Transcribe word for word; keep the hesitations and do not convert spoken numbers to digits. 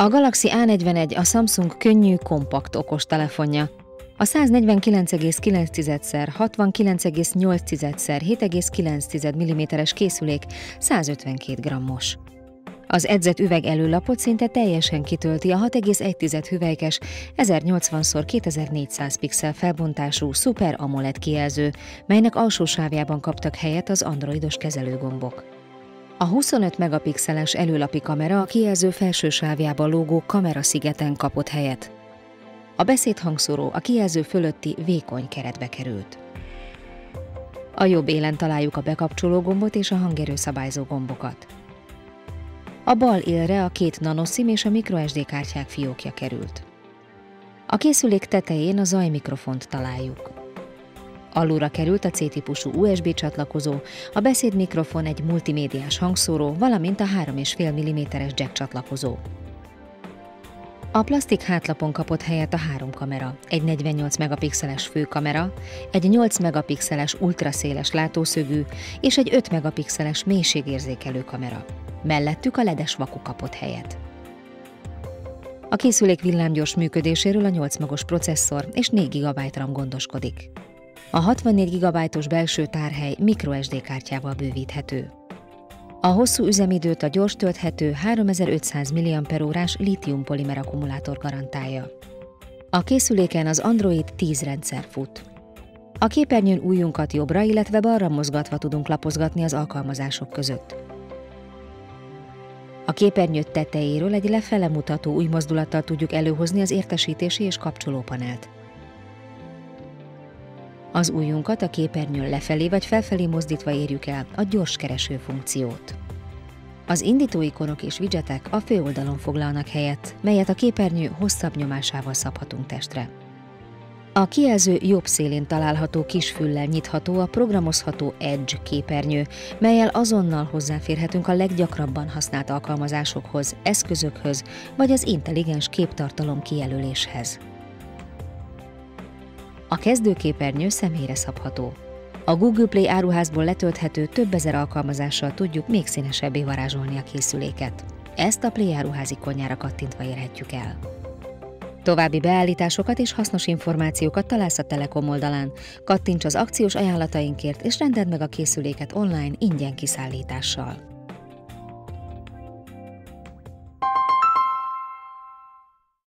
A Galaxy á negyvenegy a Samsung könnyű, kompakt okostelefonja. A száznegyvenkilenc egész kilenc szer hatvankilenc egész nyolc szer hét egész kilenc milliméteres készülék százötvenkét grammos. Az edzett üveg előlapot szinte teljesen kitölti a hat egész egy hüvelykes ezernyolcvan szor kétezer-négyszáz pixel felbontású Super AMOLED kijelző, melynek alsó sávjában kaptak helyet az androidos kezelőgombok. A huszonöt megapixeles előlapi kamera a kijelző felső sávjában lógó kameraszigeten kapott helyet. A beszédhangszóró a kijelző fölötti vékony keretbe került. A jobb élen találjuk a bekapcsoló gombot és a hangerőszabályzó gombokat. A bal élre a két nanoszim és a microSD kártyák fiókja került. A készülék tetején a zajmikrofont találjuk. Alulra került a C-típusú u es bé csatlakozó, a beszédmikrofon egy multimédiás hangszóró, valamint a három egész öt milliméteres jack csatlakozó. A plasztik hátlapon kapott helyet a három kamera, egy negyvennyolc megapixeles főkamera, egy nyolc megapixeles ultraszéles látószögű és egy öt megapixeles mélységérzékelő kamera. Mellettük a ledes vaku kapott helyet. A készülék villámgyors működéséről a nyolc magos processzor és négy gigabyte RAM gondoskodik. A hatvannégy gigabájtos belső tárhely microSD kártyával bővíthető. A hosszú üzemidőt a gyors tölthető háromezer-ötszáz milliampere-órás lítium-polimer akkumulátor garantálja. A készüléken az Android tíz rendszer fut. A képernyőn ujjunkat jobbra, illetve balra mozgatva tudunk lapozgatni az alkalmazások között. A képernyő tetejéről egy lefele mutató ujjmozdulattal tudjuk előhozni az értesítési és kapcsolópanelt. Az ujjunkat a képernyőn lefelé vagy felfelé mozdítva érjük el a gyors kereső funkciót. Az indító ikonok és widgetek a főoldalon foglalnak helyet, melyet a képernyő hosszabb nyomásával szabhatunk testre. A kijelző jobb szélén található kis füllel nyitható a programozható Edge képernyő, mellyel azonnal hozzáférhetünk a leggyakrabban használt alkalmazásokhoz, eszközökhöz vagy az intelligens képtartalom kijelöléshez. A kezdőképernyő személyre szabható. A Google Play áruházból letölthető több ezer alkalmazással tudjuk még színesebbé varázsolni a készüléket. Ezt a Play áruház ikonjára kattintva érhetjük el. További beállításokat és hasznos információkat találsz a Telekom oldalán. Kattints az akciós ajánlatainkért és rendeld meg a készüléket online ingyen kiszállítással.